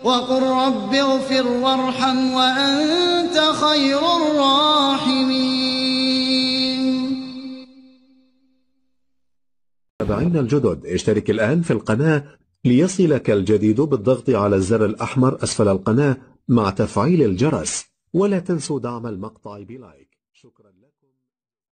وقل رب اغفر وارحم وأنت خير الراحمين. متابعينا الجدد، اشترك الآن في القناة ليصلك الجديد بالضغط على الزر الأحمر أسفل القناة مع تفعيل الجرس، ولا تنسوا دعم المقطع بلايك. شكرا لكم.